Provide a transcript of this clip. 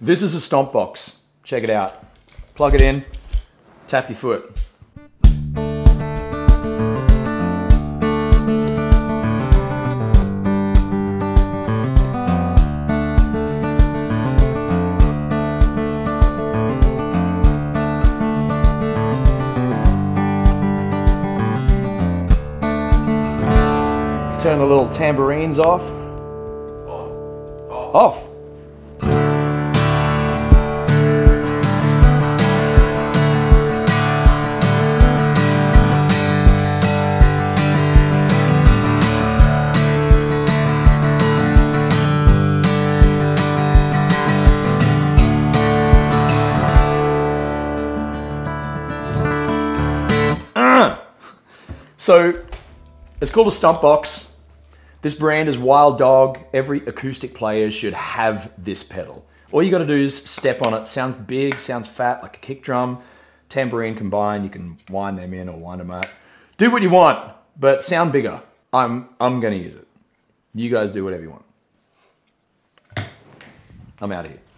This is a stomp box. Check it out. Plug it in, tap your foot. Let's turn the little tambourines off. Off. So it's called a stomp box. This brand is Wild Dog. Every acoustic player should have this pedal. All you gotta do is step on it. Sounds big, sounds fat, like a kick drum, tambourine combined. You can wind them in or wind them out. Do what you want, but sound bigger. I'm gonna use it. You guys do whatever you want. I'm out of here.